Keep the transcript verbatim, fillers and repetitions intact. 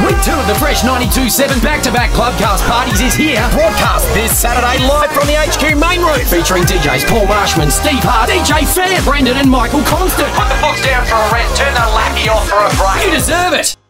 Week two of the Fresh ninety-two point seven back-to-back Clubcast parties is here. Broadcast this Saturday live from the H Q main room, featuring D Js Paul Marshman, Steve Hart, D J Fair, Brendan and Michael Constant. Put the books down for a rest, turn the lackey off for a break. You deserve it.